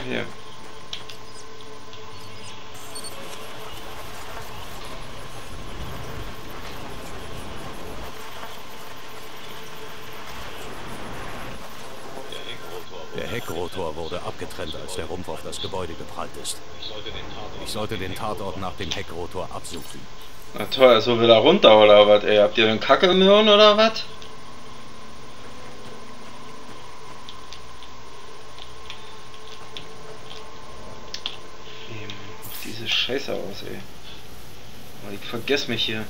hier. Der Heckrotor wurde abgetrennt, als der Rumpf auf das Gebäude geprallt ist. Ich sollte den Tatort nach dem Heckrotor absuchen. Na toll, also will er runter oder was, ey? Habt ihr den Kacke im Hirn oder was? Diese Scheiße aus, ey. Oh, ich vergesse mich hier.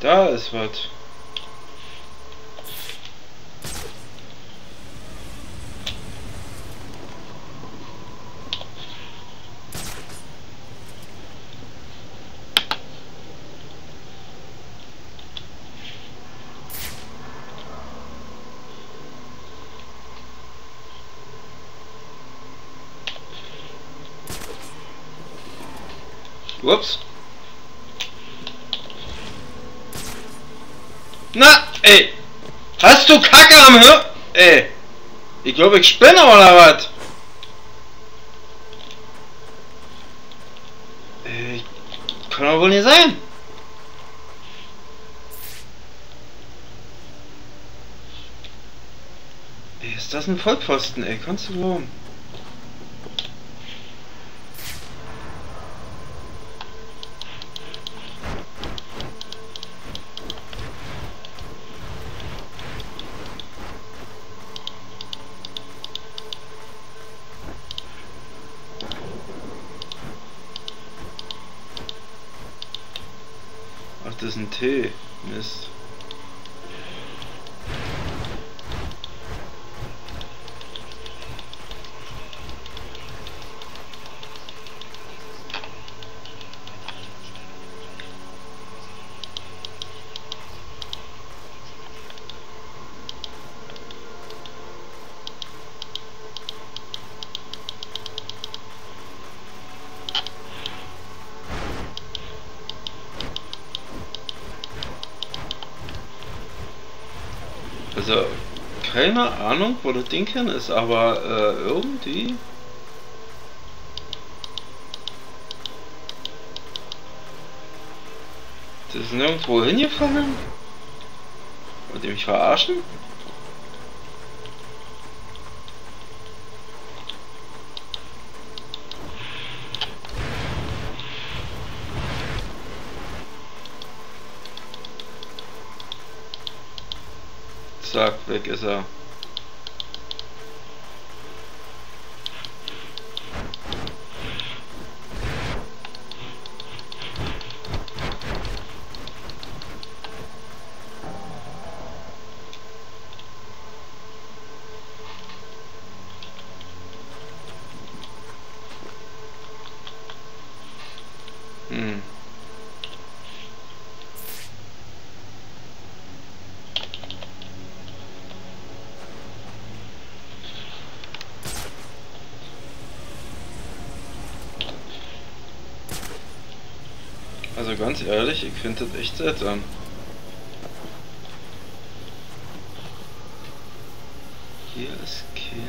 Da ist was. Ups. Na, ey. Hast du Kacke am Hirn? Ey. Ich glaube, ich spinne oder was? Ey, kann doch wohl nicht sein. Ey, ist das ein Vollpfosten, ey? Kannst du glauben? Ach, das ist ein T. Mist. Also, keine Ahnung, wo das Ding hin ist, aber irgendwie... Das ist nirgendwo hingefallen? Wollt ihr mich verarschen? Zack, weg ist er. Also ganz ehrlich, ich finde das echt seltsam. Hier ist kein...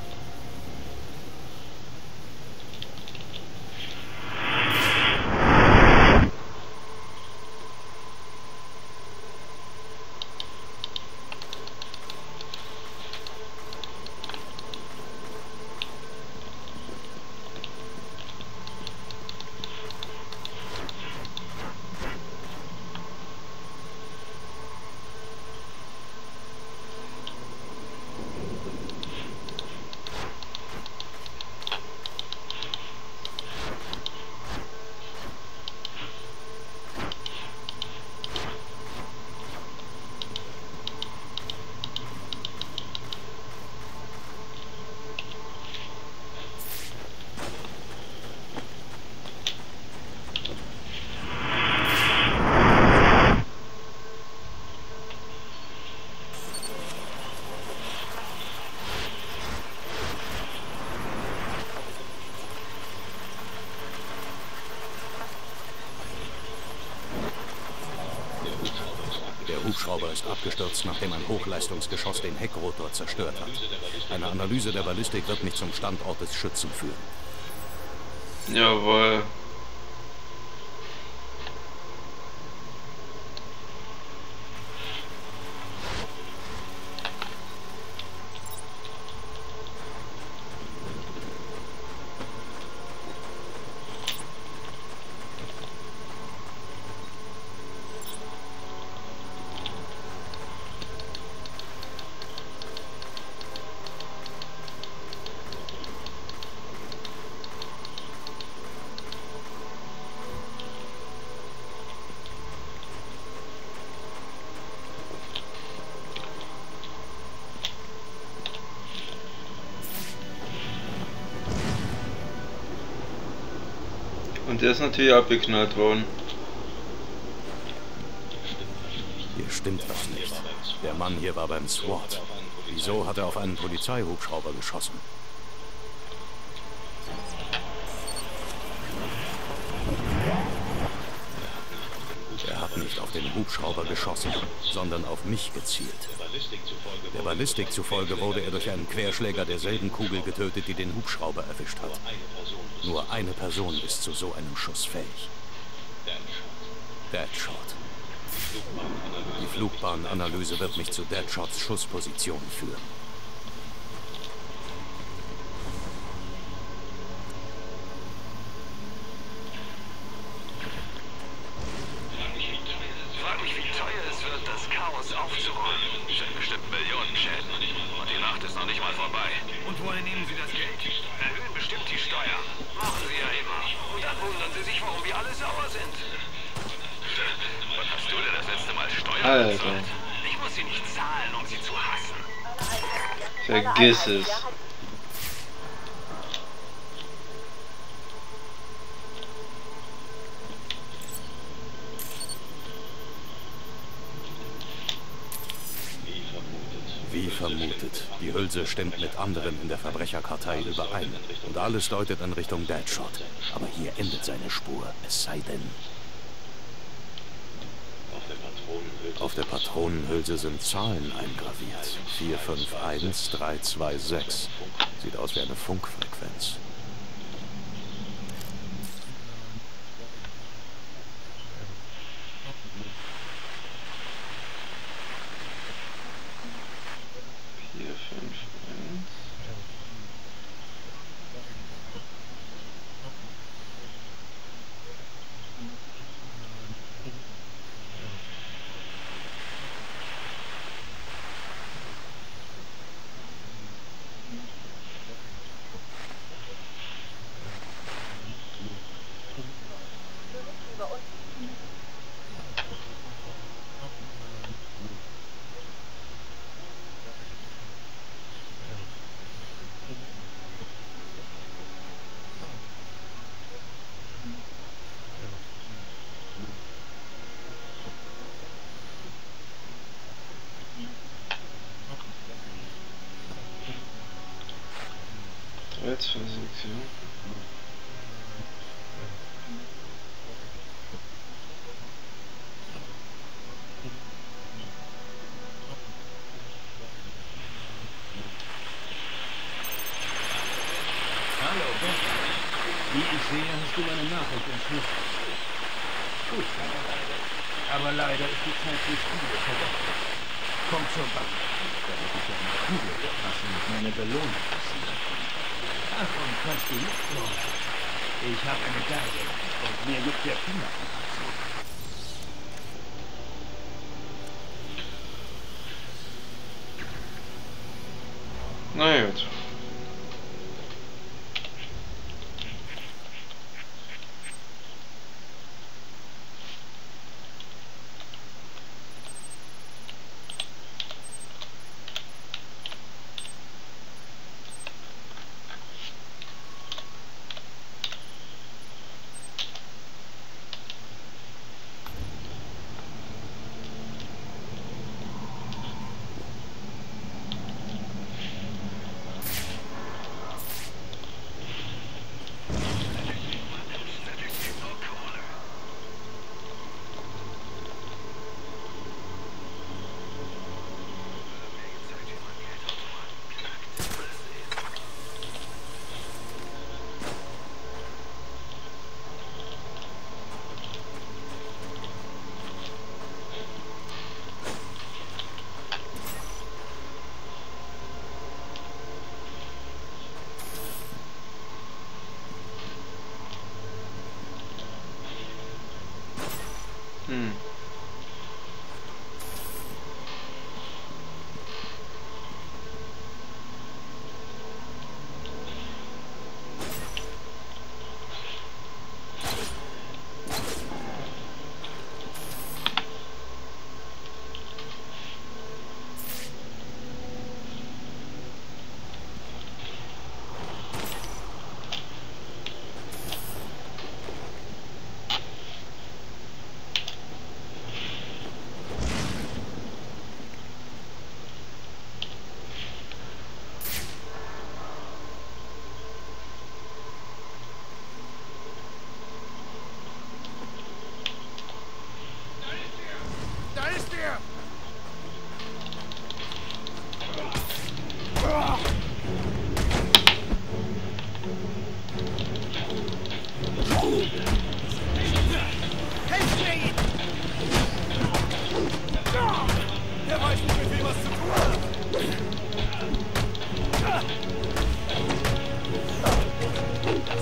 Der Hubschrauber ist abgestürzt, nachdem ein Hochleistungsgeschoss den Heckrotor zerstört hat. Eine Analyse der Ballistik wird mich zum Standort des Schützen führen. Jawohl. Und der ist natürlich abgeknallt worden. Hier stimmt was nicht. Der Mann hier war beim SWAT. Wieso hat er auf einen Polizeihubschrauber geschossen? Er hat nicht auf den Hubschrauber geschossen, sondern auf mich gezielt. Der Ballistik zufolge wurde er durch einen Querschläger derselben Kugel getötet, die den Hubschrauber erwischt hat. Nur eine Person ist zu so einem Schuss fähig. Deadshot. Die Flugbahnanalyse wird mich zu Deadshots Schussposition führen. Frag mich, wie teuer es wird, das Chaos aufzuräumen. Es sind bestimmt Millionen Schäden. Und die Nacht ist noch nicht mal vorbei. Und woher nehmen Sie das Geld? Erhöhen bestimmt die Steuer. Machen Sie ja immer. Und dann wundern Sie sich, warum wir alle sauer sind. Wann hast du denn das letzte Mal Steuern bezahlt? Ich muss sie nicht zahlen, um sie zu hassen. Vergiss es. Wie vermutet. Die Hülse stimmt mit anderen in der Verbrecherkartei überein. Und alles deutet in Richtung Deadshot. Aber hier endet seine Spur. Es sei denn... Auf der Patronenhülse sind Zahlen eingraviert. 451326. Sieht aus wie eine Funkfrequenz. Sektion. Hallo, Beth. Wie ich sehe, hast du meine Nachricht entschlüsselt. Gut, aber leider ist die Zeit für Spiele vergangen. Komm zur Bank, damit ich eine Kugel verpassen und meine Belohnung passieren kann. Davon kannst du nicht los. Ich habe eine Geige und mir juckt der Finger am Herzen. Na gut.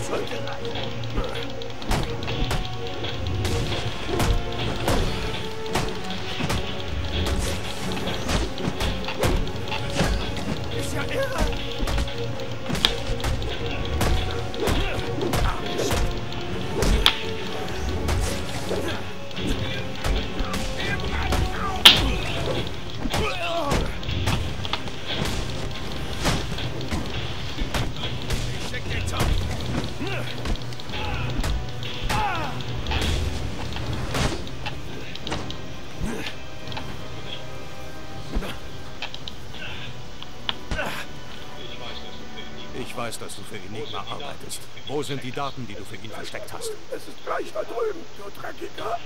sollte reichen. Ist ja irre. Ich weiß, dass du für Enigma arbeitest. Wo sind die Daten, die du für ihn versteckt hast? Es ist gleich da drüben, du Dreckiger.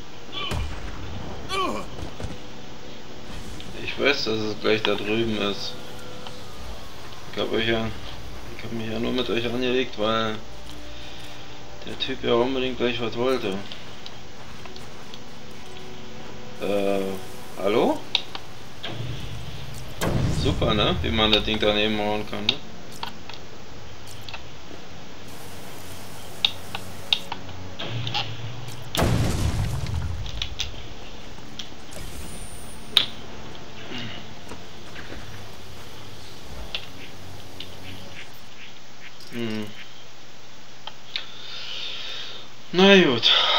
Ich weiß, dass es gleich da drüben ist. Ich habe mich ja nur mit euch angelegt, weil der Typ ja unbedingt gleich was wollte. Hallo? Super, ne? Wie man das Ding daneben hauen kann, ne? Na gut.